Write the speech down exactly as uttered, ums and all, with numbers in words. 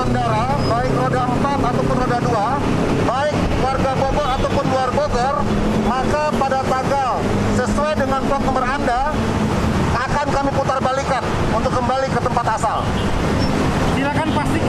pengendara, baik roda empat ataupun roda dua, baik warga Bogor ataupun luar Bogor, maka pada tanggal sesuai dengan plat nomor Anda akan kami putar balikan untuk kembali ke tempat asal. Silakan pastikan